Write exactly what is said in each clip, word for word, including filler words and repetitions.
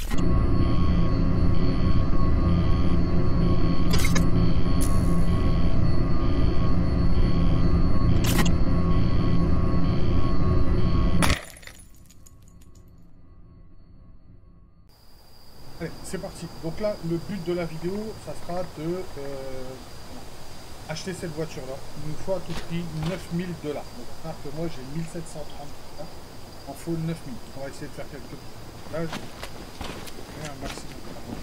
Allez, c'est parti. Donc là, le but de la vidéo, ça sera de euh, acheter cette voiture-là. Il nous faut à tout prix neuf mille dollars. Donc, à que moi, j'ai mille sept cent trente dollars. Il en faut neuf mille. On va essayer de faire quelques petits réglages. Un maximum.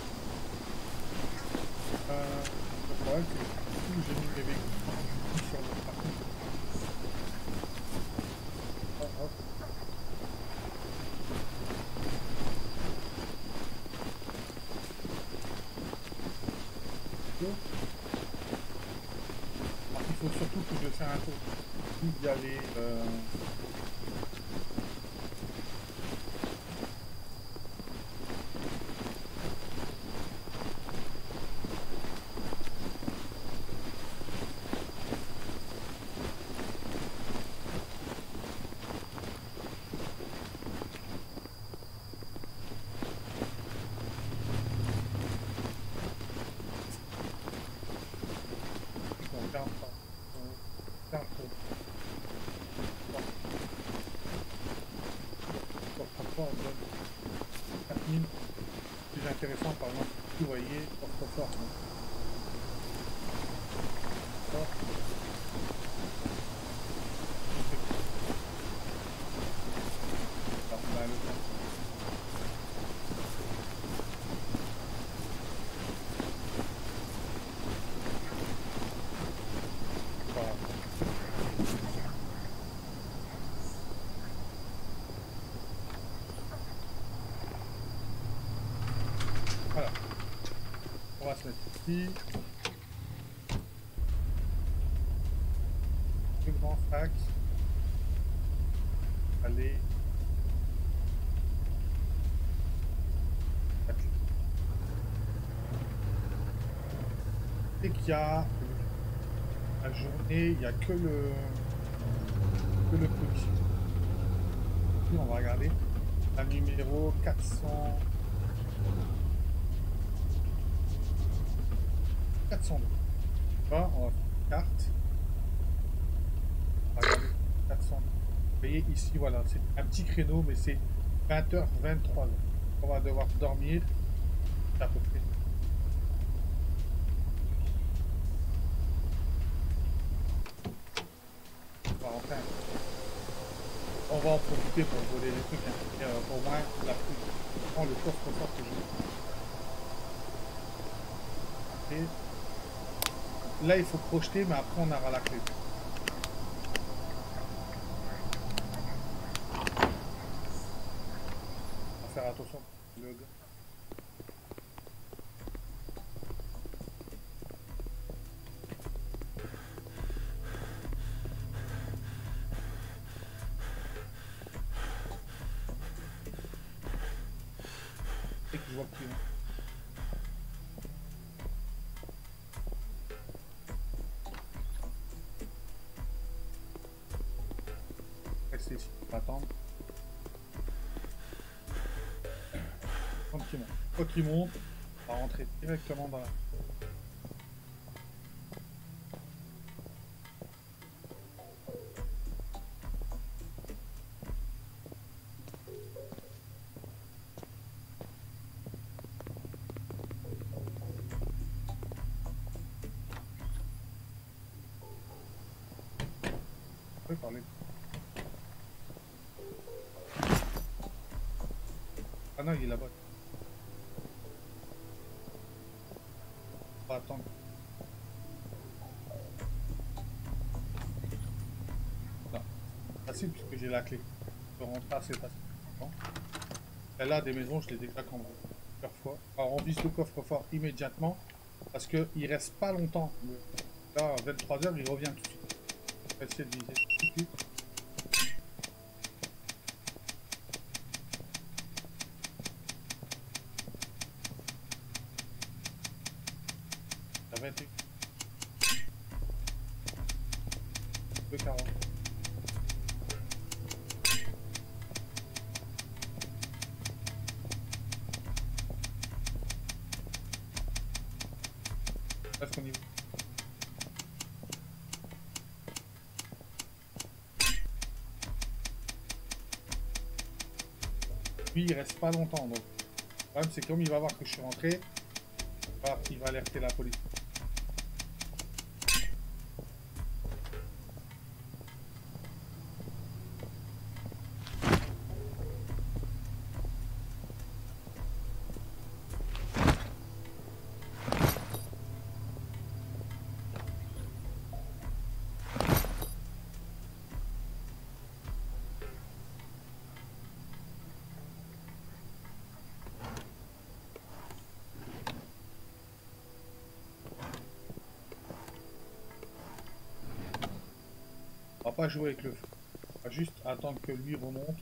Euh, le problème, c'est que j'ai mis mes véhicules sur le parcours. Hop, hop. Alors, il faut surtout que je fasse un tour. Il y a les... Euh... plus intéressant par exemple, vous voyez, coffre-fort. Voilà. On va se mettre ici. Le grand sac. Allez. Et qu'il y a la journée, il n'y a que le que le petit. Puis on va regarder la numéro quatre cents. quatre cent deux. Là, on va faire une carte. On va regarder quatre cent deux. Vous voyez ici, voilà, c'est un petit créneau, mais c'est vingt heures vingt-trois heures. On va devoir dormir à peu près. On va, enfin, on va en profiter pour voler les trucs, hein. Et, euh, au moins la pluie. Je prends le coffre-fort que j'ai. Et là, il faut projeter, mais après, on aura la clé. On va faire attention. Le gars. Et que je vois plus. Hein. Restez ici, on va attendre. Quand il monte. Quand il monte, on va rentrer directement dans la... On peut parler. Ah non, il est là-bas. On va attendre. Non. Facile puisque j'ai la clé. Je rentre assez facilement. Là, des maisons, je les ai déjà cambrées plusieurs fois. Alors, on vise le coffre-fort immédiatement parce qu'il ne reste pas longtemps. Là, à vingt-trois heures, il revient tout de suite. On va essayer de viser tout de suite. vingt et un. deux quarante. Parce qu'on y va. Lui, il reste pas longtemps. Donc, le problème, c'est comme il va voir que je suis rentré, il va alerter la police. On va pas jouer avec le feu. On va juste attendre que lui remonte.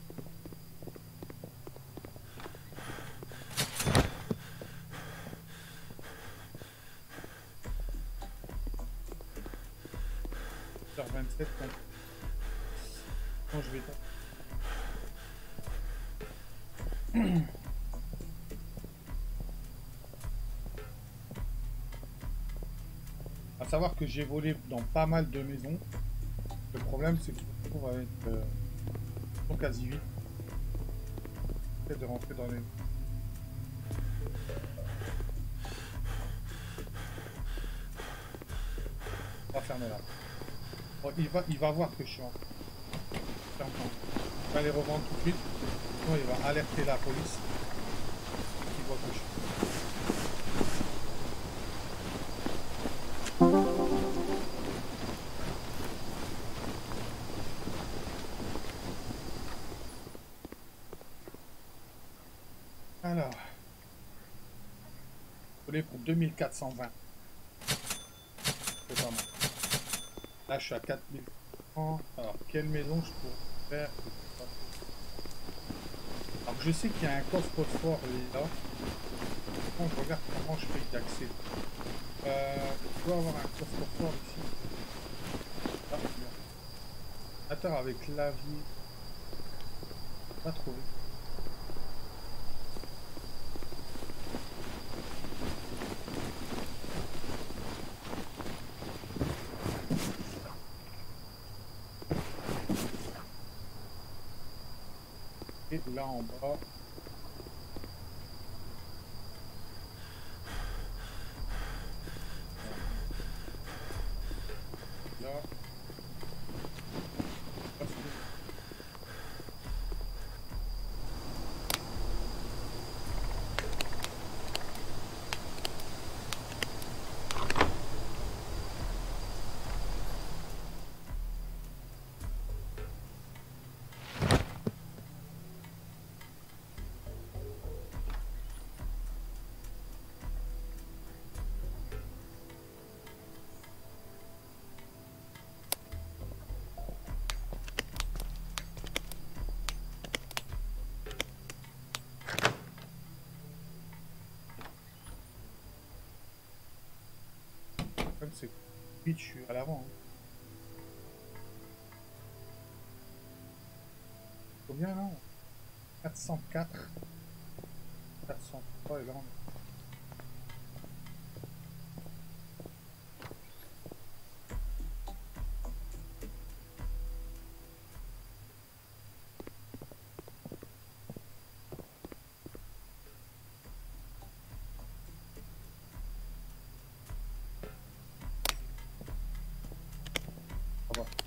heures vingt-sept, donc... Bon, je vais... À savoir que j'ai volé dans pas mal de maisons. Le problème, c'est que je me retrouve avec euh, quasi vite. J'essaie de rentrer dans les... On va fermer là. Bon, il, va, il va voir que je suis en... Il va les revendre tout de suite. Sinon, il va alerter la police. Il voit que je suis... Alors, volé pour deux mille quatre cent vingt. C'est pas mal. Là, je suis à quatre mille francs. Alors, quelle maison je pourrais faire? Alors, je sais qu'il y a un coffre-fort là. Bon, je regarde comment je peux y accéder. Euh, je dois avoir un coffre-fort ici. Ah, bien. Attends, avec clavier. Pas trouvé. Et là en bas. Là. Comme c'est vite, je suis à l'avant. Hein. Combien là? quatre cent quatre. quatre cent trois et là on... Ça va.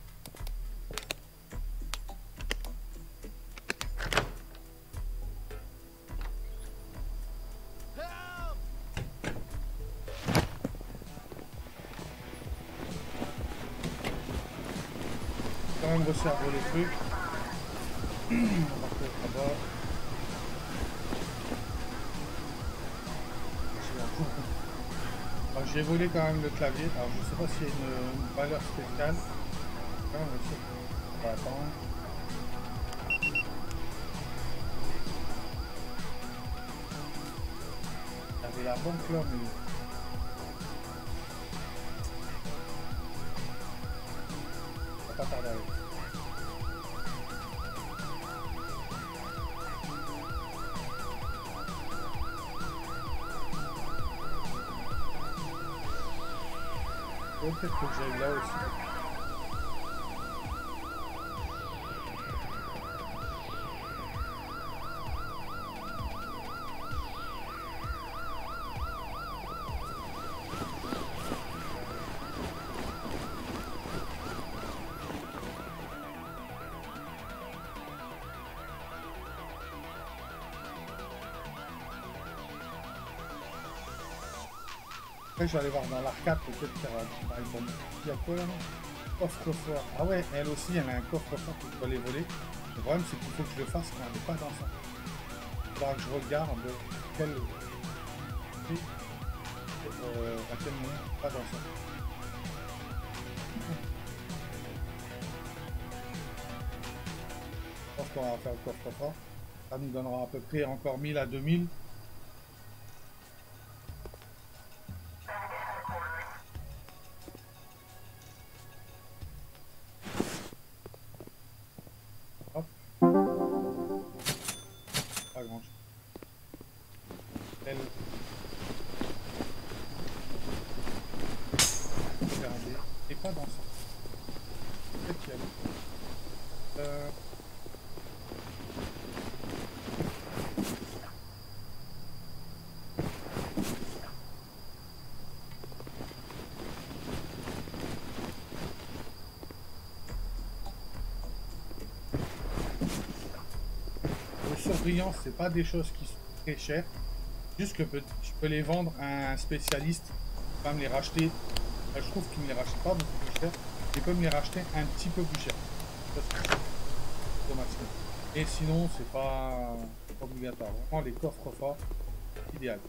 Quand même resserver les trucs. On va faire là-bas. J'ai volé quand même le clavier. Alors je sais pas s'il y a une, une valeur spéciale. Ah, on va attendre. Il y avait la banque là, mais... Ça va pas tarder à aller. Ouais, peut-être que j'aille là aussi. Après, je vais aller voir dans l'arcade, peut-être qu'il y aura un bon. Il y a quoi là? Coffre-fort. Ah ouais, elle aussi, elle a un coffre-fort que je dois les voler. Le problème, c'est qu'il faut que je le fasse quand elle n'est pas dans ça. Il faudra que je regarde quel. Euh, à quel moment pas dans ça. Je pense qu'on va faire le coffre-fort. Ça nous donnera à peu près encore mille à deux mille. Hop. Pas grand chose. Elle. Regardez. Et pas dans ça. Peut-être qu'il y a. Euh... Surbrillance, c'est pas des choses qui sont très chères. Juste que peut, je peux les vendre à un spécialiste. Il va me les racheter. Je trouve qu'il ne me les rachète pas beaucoup plus cher. Il peut me les racheter un petit peu plus cher. Au maximum. Et sinon, c'est pas obligatoire. Vraiment, les coffres forts, idéal.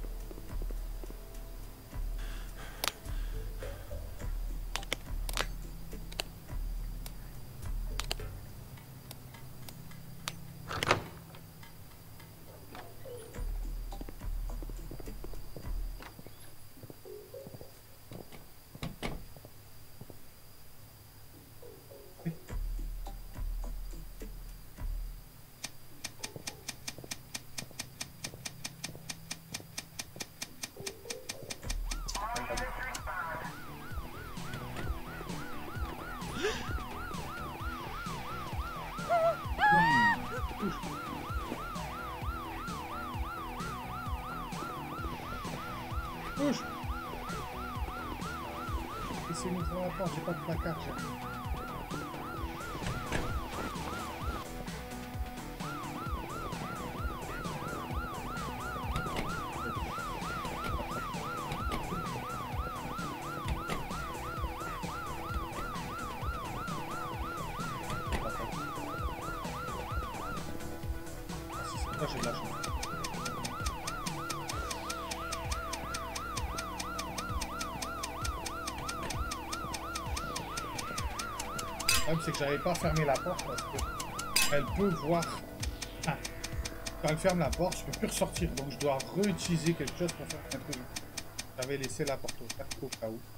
Touche. Laissez-nous sur la porte, j'ai pas de placard. Là, j'ai de la chance. Le problème, c'est que j'avais pas fermé la porte parce que elle peut voir. Ah. Quand elle ferme la porte, je peux plus ressortir. Donc je dois réutiliser quelque chose pour faire un truc. J'avais laissé la porte ouverte au cas où.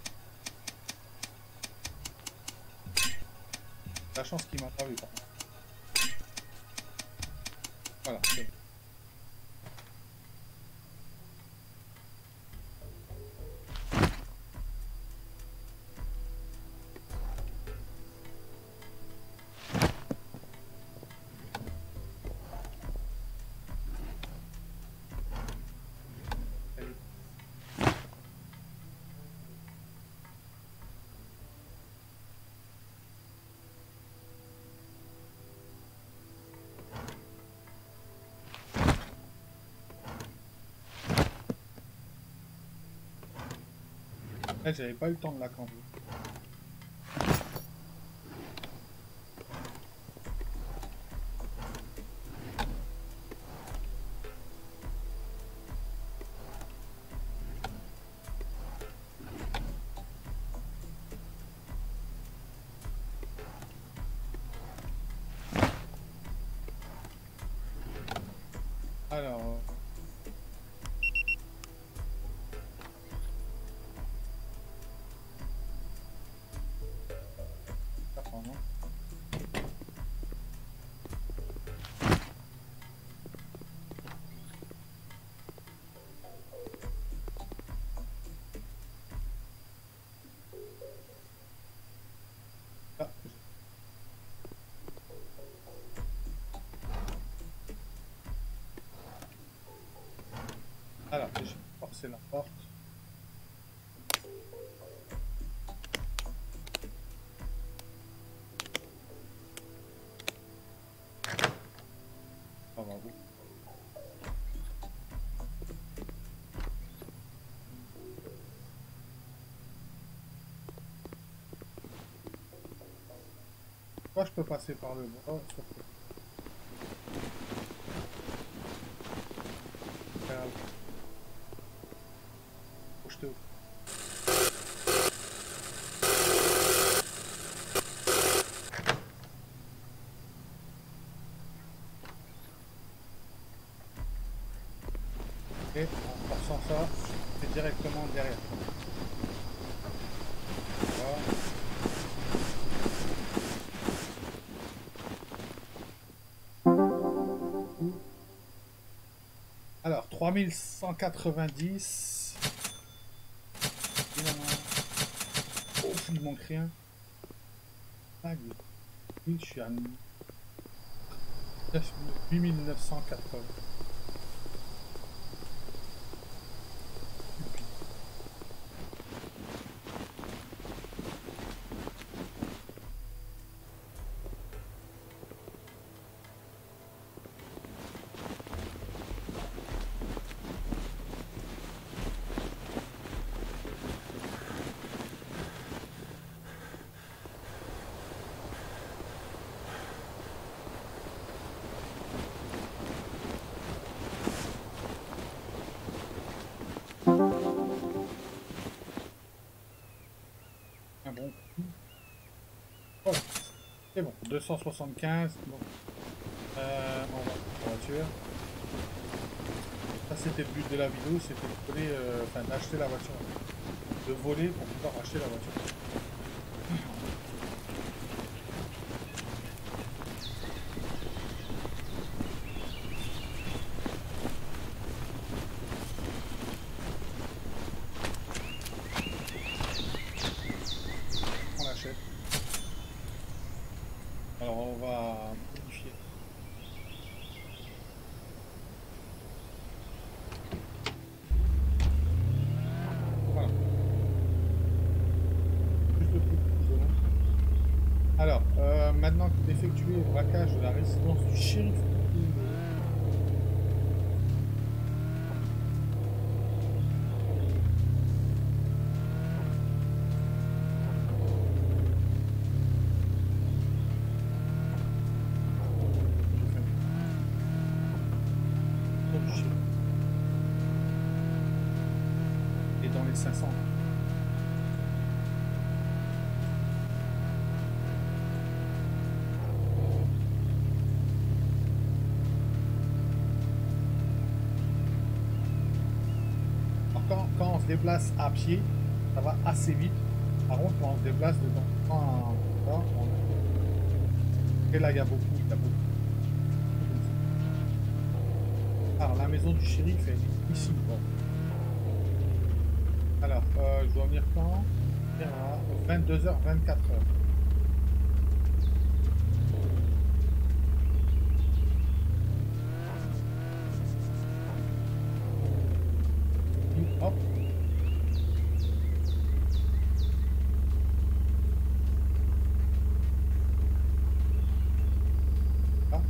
La chance qu'il m'a pas vu par contre. Voilà, c'est bon. Là, j'avais pas eu le temps de la camper. Alors... Alors, j'ai forcé la porte. On va vous. Moi, je peux passer par le bas. Sauf que... Faut jeter au... Et en forçant ça, c'est directement derrière. Voilà. Alors, trois mille cent quatre-vingt-dix. Oh, il manque rien. Ah, oui, je suis à huit mille neuf cent quatre-vingts. Un bon coup. Oh, c'est bon, deux cent soixante-quinze. Bon. Euh, on va la voiture. Ça, c'était le but de la vidéo, c'était de voler, euh, enfin d'acheter la voiture. De voler pour pouvoir acheter la voiture. On l'achète. Alors on va modifier. Voilà. Juste le truc isolant. Alors, euh, maintenant d'effectuer le braquage de la résidence du shérif. Et dans les cinq cents. Quand, quand on se déplace à pied, ça va assez vite. Par contre, quand on se déplace dedans, quand on... Et là, il y a beaucoup, il y a beaucoup. Alors, la maison du shérif, elle est ici. Bon. Alors, euh, je dois venir quand? À vingt-deux heures vingt-quatre. Hop. Ah.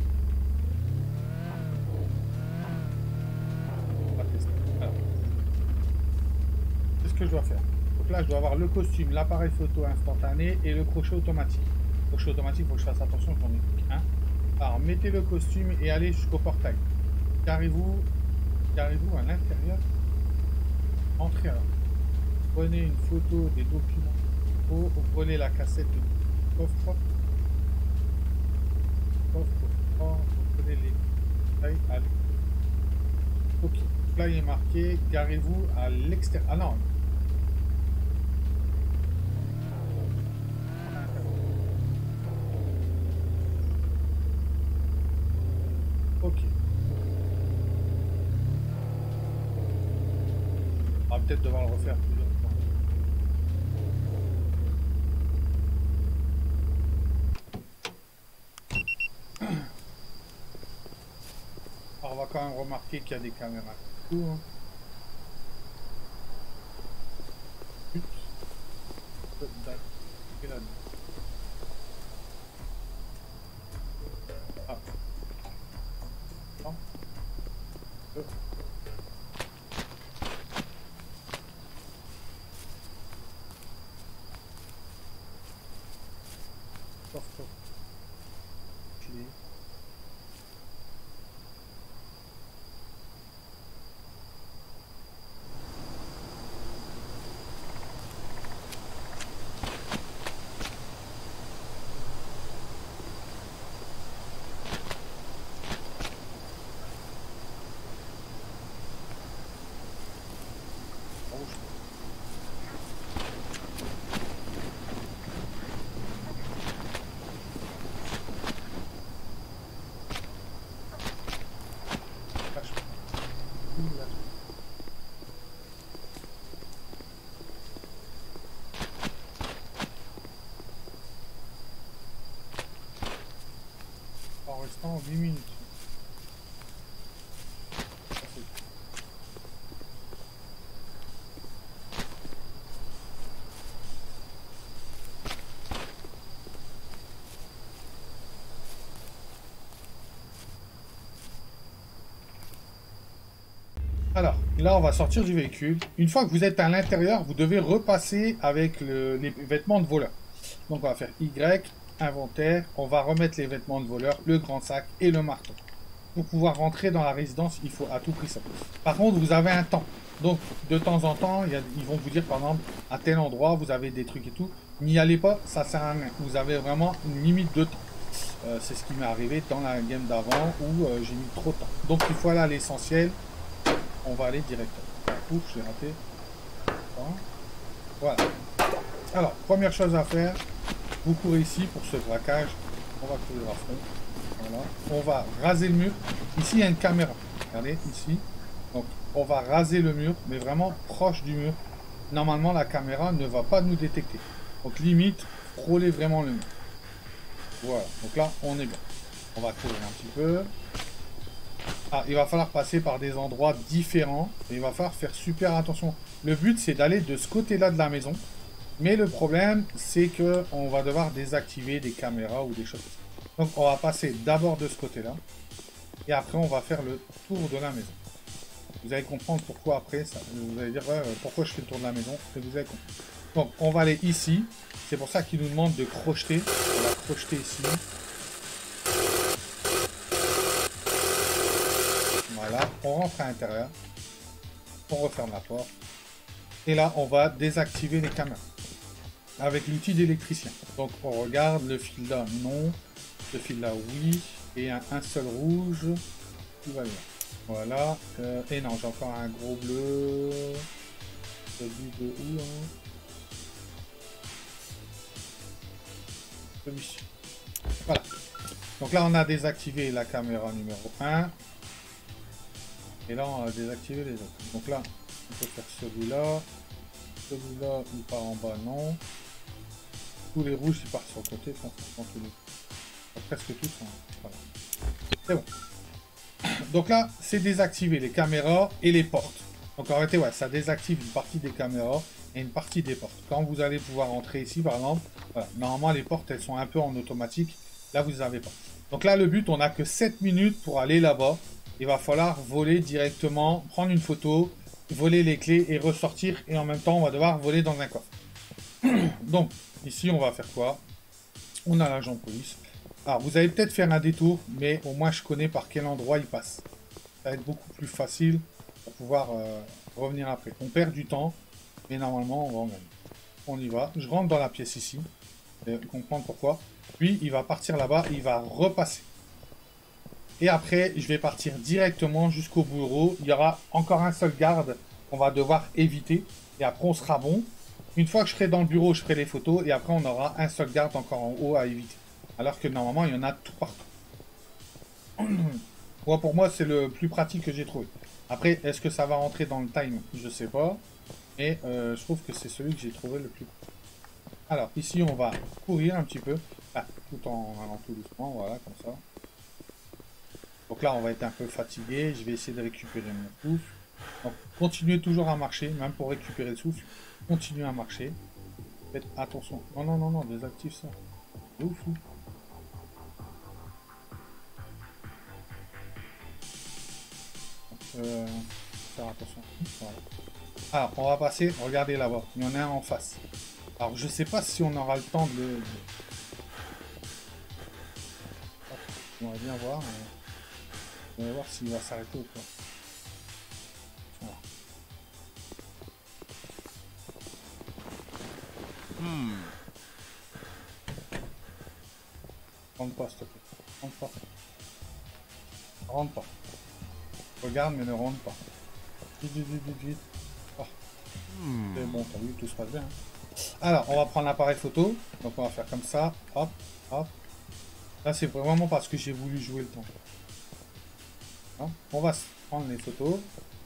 On va tester. Alors. C'est ce que je dois faire. Donc là, je dois avoir le costume, l'appareil photo instantané et le crochet automatique. Le crochet automatique, il faut que je fasse attention, j'en ai plus qu'un. Alors, mettez le costume et allez jusqu'au portail. Carrez-vous carrez-vous à l'intérieur. Entrez alors. Prenez une photo des documents. Vous prenez la cassette du coffre. Coffre, coffre, vous prenez les détails. Allez. Ok. Là, il est marqué, garez-vous à l'extérieur. Ah non. Ok. On va peut-être devoir le refaire plusieurs fois. Alors, on va quand même remarquer qu'il y a des caméras. Tout, hein. Ah. Non. Euh. Stop, stop. Clé. En restant huit minutes. Alors, là, on va sortir du véhicule. Une fois que vous êtes à l'intérieur, vous devez repasser avec le, les vêtements de voleur. Donc, on va faire Y, inventaire. On va remettre les vêtements de voleur, le grand sac et le marteau. Pour pouvoir rentrer dans la résidence, il faut à tout prix ça. Par contre, vous avez un temps. Donc, de temps en temps, il y a, ils vont vous dire, par exemple, à tel endroit, vous avez des trucs et tout. N'y allez pas, ça sert à rien. Vous avez vraiment une limite de temps. Euh, C'est ce qui m'est arrivé dans la game d'avant où euh, j'ai mis trop de temps. Donc, il faut aller à l'essentiel. On va aller directement. Ouf, j'ai raté. Voilà. Alors, première chose à faire, vous courez ici pour ce braquage. On va courir à fond. Voilà. On va raser le mur. Ici, il y a une caméra. Regardez, ici. Donc, on va raser le mur, mais vraiment proche du mur. Normalement, la caméra ne va pas nous détecter. Donc, limite, frôler vraiment le mur. Voilà. Donc là, on est bien. On va courir un petit peu. Ah, il va falloir passer par des endroits différents. Et il va falloir faire super attention. Le but, c'est d'aller de ce côté-là de la maison. Mais le problème, c'est que on va devoir désactiver des caméras ou des choses. Donc, on va passer d'abord de ce côté-là. Et après, on va faire le tour de la maison. Vous allez comprendre pourquoi après. Ça, vous allez dire, ouais, pourquoi je fais le tour de la maison. Et vous allez comprendre. Donc, on va aller ici. C'est pour ça qu'il nous demande de crocheter. On va crocheter ici. Voilà, on rentre à l'intérieur, on referme la porte, et là on va désactiver les caméras avec l'outil d'électricien. Donc on regarde le fil là, non, le fil là, oui, et un, un seul rouge, tout va bien. Voilà, euh, et non, j'ai encore un gros bleu, celui de où, hein, celui-ci. Voilà, donc là on a désactivé la caméra numéro un. Et là, on va désactiver les autres. Donc là, on peut faire celui-là. Celui-là, il part en bas, non. Tous les rouges, ils partent sur le côté. Enfin, tous les... enfin, presque tous. Hein. Voilà. C'est bon. Donc là, c'est désactiver les caméras et les portes. Donc en réalité, ouais, ça désactive une partie des caméras et une partie des portes. Quand vous allez pouvoir entrer ici, par exemple, voilà. Normalement, les portes, elles sont un peu en automatique. Là, vous n'avez pas. Donc là, le but, on n'a que sept minutes pour aller là-bas. Il va falloir voler directement, prendre une photo, voler les clés et ressortir. Et en même temps, on va devoir voler dans un coffre. Donc, ici, on va faire quoi? On a l'agent de police. Alors, vous allez peut-être faire un détour, mais au moins, je connais par quel endroit il passe. Ça va être beaucoup plus facile pour pouvoir euh, revenir après. On perd du temps, mais normalement, on va en gagner. On y va. Je rentre dans la pièce ici. Vous allez comprendre pourquoi. Puis, il va partir là-bas, il va repasser. Et après, je vais partir directement jusqu'au bureau. Il y aura encore un seul garde qu'on va devoir éviter. Et après, on sera bon. Une fois que je serai dans le bureau, je ferai les photos. Et après, on aura un seul garde encore en haut à éviter. Alors que normalement, il y en a tout partout. Moi, pour moi, c'est le plus pratique que j'ai trouvé. Après, est-ce que ça va rentrer dans le time? Je sais pas. Et euh, je trouve que c'est celui que j'ai trouvé le plus. Alors, ici, on va courir un petit peu. Ah, tout en allant tout doucement. Voilà, comme ça. Donc là, on va être un peu fatigué. Je vais essayer de récupérer mon souffle. Donc, continuez toujours à marcher, même pour récupérer le souffle. Continuez à marcher. Faites attention. Non, non, non, non, désactive ça. C'est ouf, fou. Euh, faire attention. Voilà. Alors, on va passer. Regardez là-bas. Il y en a un en face. Alors, je sais pas si on aura le temps de le... On va bien voir. On va voir s'il va s'arrêter ou pas. Voilà. Hmm. Rentre pas, s'il te plaît. Rentre pas. Rentre pas. Regarde, mais ne rentre pas. Vite, vite, vite, vite, vite. Oh. Hmm. C'est bon, t'as vu, tout se passe bien. Hein. Alors, on va prendre l'appareil photo. Donc, on va faire comme ça. Hop, hop. Là, c'est vraiment parce que j'ai voulu jouer le temps. Hein, on va prendre les photos.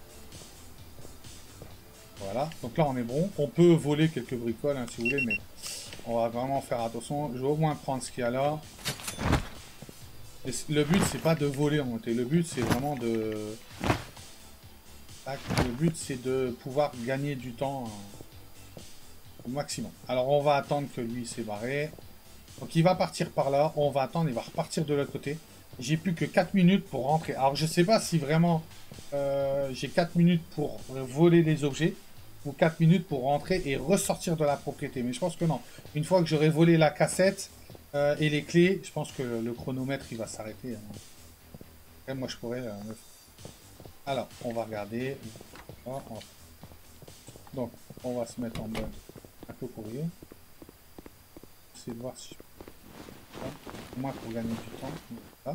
Voilà. Donc là, on est bon. On peut voler quelques bricoles, hein, si vous voulez, mais on va vraiment faire attention. Je vais au moins prendre ce qu'il y a là. Et le but, c'est pas de voler en montée. Le but, c'est vraiment de... Le but, c'est de pouvoir gagner du temps au maximum. Alors, on va attendre que lui s'est barré. Donc, il va partir par là. On va attendre, il va repartir de l'autre côté. J'ai plus que quatre minutes pour rentrer. Alors, je sais pas si vraiment euh, j'ai quatre minutes pour voler les objets ou quatre minutes pour rentrer et ressortir de la propriété. Mais je pense que non. Une fois que j'aurai volé la cassette euh, et les clés, je pense que le chronomètre, il va s'arrêter. Hein. Moi, je pourrais... Euh, Alors, on va regarder. Donc, on va se mettre en mode un peu courrier. Essayer de voir si je peux... Au moins pour gagner du temps. Là.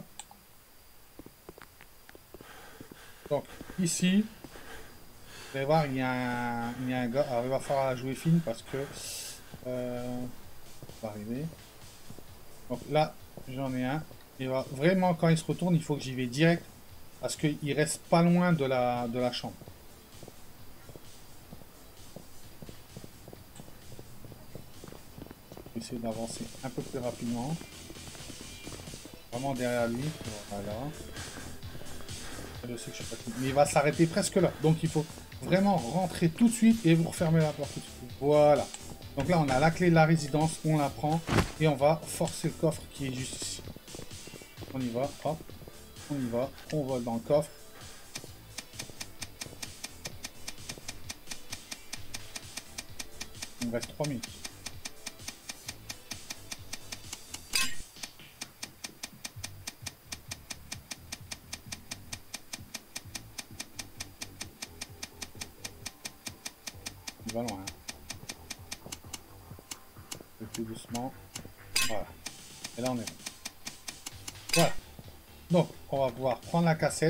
Donc, ici, vous allez voir, il y a un, il y a un gars. Alors, il va falloir jouer fine parce que... Euh, ça va arriver. Donc là, j'en ai un. Et va, vraiment, quand il se retourne, il faut que j'y vais direct. Parce qu'il reste pas loin de la, de la chambre. Je vais essayer d'avancer un peu plus rapidement. Vraiment derrière lui. Voilà. Je sais que je suis pas tout. Mais il va s'arrêter presque là. Donc il faut vraiment rentrer tout de suite et vous refermer la porte tout de suite. Voilà. Donc là, on a la clé de la résidence. On la prend. Et on va forcer le coffre qui est juste ici. On y va. Hop. On y va, on vole dans le coffre. Il me reste trois minutes. Il va loin. Hein. Un peu plus doucement. Voilà. Et là on est bon. Voilà. Donc, on va pouvoir prendre la cassette,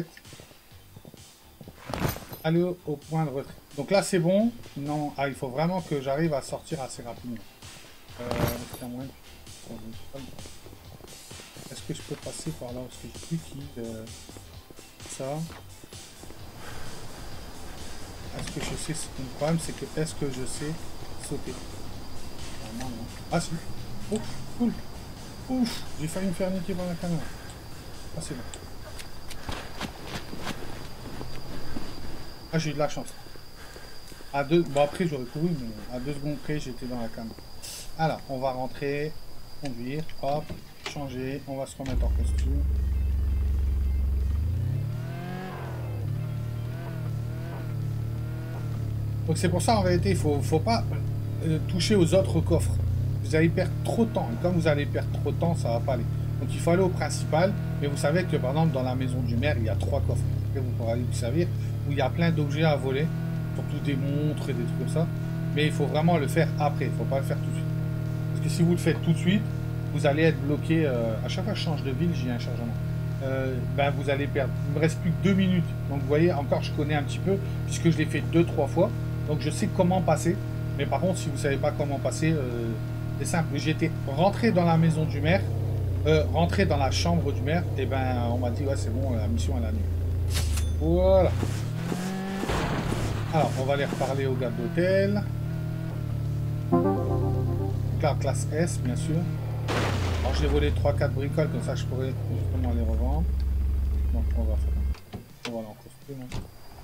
aller au, au point de retrait. Donc là, c'est bon. Non, ah, il faut vraiment que j'arrive à sortir assez rapidement. Euh, Est-ce que je peux passer par là? Parce que je suis qui euh, ça. Est-ce que je sais... Le problème, c'est que est-ce que je sais sauter? Non, non. Ah, si. Oh, cool. Ouf, j'ai failli me faire niquer par la caméra. Ah, c'est bon. Ah, j'ai eu de la chance. À deux... Bon, après, j'aurais couru, mais à deux secondes près, j'étais dans la caméra. Alors, on va rentrer, conduire, hop, changer, on va se remettre en costume. Donc, c'est pour ça, en réalité, il faut, faut pas euh, toucher aux autres coffres. Vous allez perdre trop de temps. Et comme vous allez perdre trop de temps, ça va pas aller. Donc il faut aller au principal, mais vous savez que par exemple dans la maison du maire, il y a trois coffres. Après, vous pourrez aller vous servir, où il y a plein d'objets à voler, surtout des montres et des trucs comme ça. Mais il faut vraiment le faire après, il ne faut pas le faire tout de suite. Parce que si vous le faites tout de suite, vous allez être bloqué. Euh, à chaque fois que je change de ville, j'ai un chargement. Euh, ben vous allez perdre. Il me reste plus que deux minutes. Donc vous voyez, encore je connais un petit peu, puisque je l'ai fait deux, trois fois. Donc je sais comment passer. Mais par contre, si vous ne savez pas comment passer, euh, c'est simple. J'étais rentré dans la maison du maire. Euh, rentrer dans la chambre du maire, et ben on m'a dit ouais c'est bon, la mission elle a annulée. Voilà. Alors on va aller reparler au gars de l'hôtel. Là, classe S bien sûr. Alors j'ai volé trois quatre bricoles, comme ça je pourrais justement les revendre. Donc on va faire. On va aller en costume. Hein.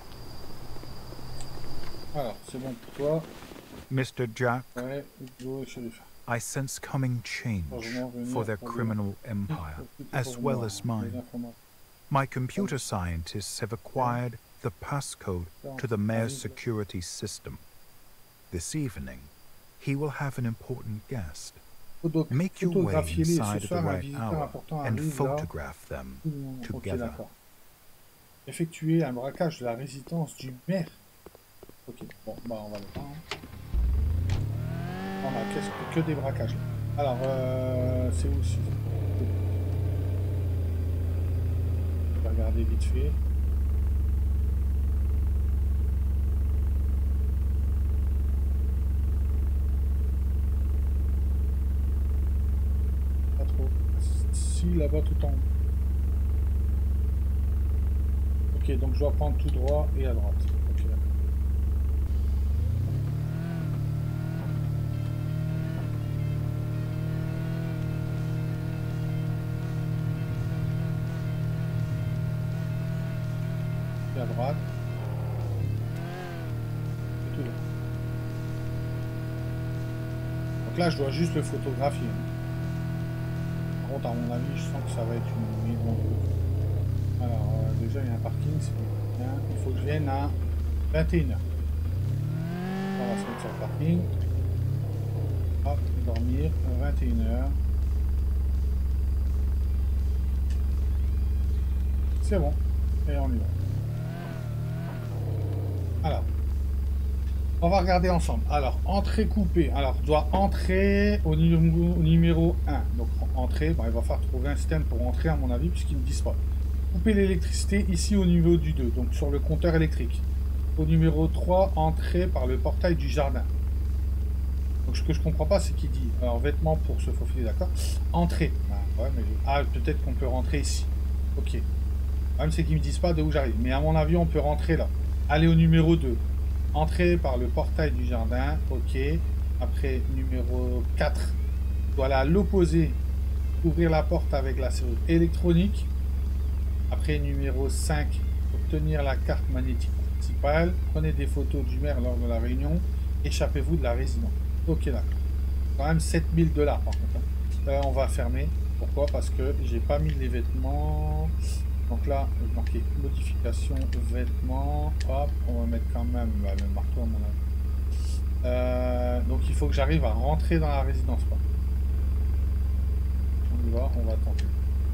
Alors, c'est bon pour toi. Mister Jack, ouais, Hugo, shérif. I sense coming change for their criminal empire, as well as mine. My computer scientists have acquired the passcode to the mayor's security system. This evening, he will have an important guest. Make your way inside at the right hour and photograph them together. Effectuer un braquage de la résidence du maire. Ok, bon, bah on va le faire. Hein. On a que, que des braquages. Alors, euh, c'est où si... Je vais regarder vite fait. Pas trop. Si, là-bas tout en haut. Ok, donc je dois prendre tout droit et à droite. Ok, d'accord. Et à droite. Et tout droit. Donc là, je dois juste le photographier. Par contre, à mon avis, je sens que ça va être une maison. Alors, euh, déjà, il y a un parking, c'est bien. Il faut que je vienne à vingt et une heures. On va se mettre sur le parking. Hop, dormir à vingt et une heures. C'est bon. Et on y va. Alors, on va regarder ensemble. Alors, entrée coupée. Alors, je dois entrer au numéro, au numéro un. Donc, entrée, bon, il va falloir trouver un système pour entrer, à mon avis, puisqu'ils ne me disent pas. Couper l'électricité ici au niveau du deux, donc sur le compteur électrique. Au numéro trois, entrée par le portail du jardin. Donc, ce que je comprends pas, c'est qu'il dit, alors, vêtements pour se faufiler, d'accord. Entrée. Ah, ouais, mais... ah peut-être qu'on peut rentrer ici. Ok. Le problème, c'est qu'ils me disent pas de où j'arrive. Mais à mon avis, on peut rentrer là. Aller au numéro deux. Entrer par le portail du jardin. Ok. Après, numéro quatre. Je dois aller à l'opposé. Ouvrir la porte avec la serrure électronique. Après, numéro cinq. Obtenir la carte magnétique principale. Prenez des photos du maire lors de la réunion. Échappez-vous de la résidence. Ok, d'accord. Quand même sept mille dollars par contre. Là, on va fermer. Pourquoi? Parce que j'ai pas mis les vêtements. Donc là, je vais marquer modification vêtements. Hop, on va mettre quand même bah, le marteau à mon avis. Euh, donc il faut que j'arrive à rentrer dans la résidence. Quoi. On y va, on va tenter.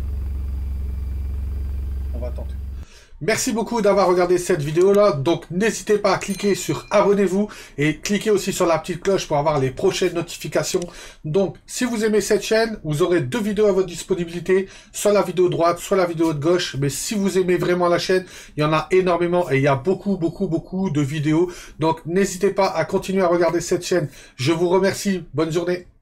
On va tenter. Merci beaucoup d'avoir regardé cette vidéo là, donc n'hésitez pas à cliquer sur abonnez-vous et cliquez aussi sur la petite cloche pour avoir les prochaines notifications. Donc si vous aimez cette chaîne, vous aurez deux vidéos à votre disponibilité, soit la vidéo de droite, soit la vidéo de gauche, mais si vous aimez vraiment la chaîne, il y en a énormément et il y a beaucoup beaucoup beaucoup de vidéos, donc n'hésitez pas à continuer à regarder cette chaîne. Je vous remercie, bonne journée.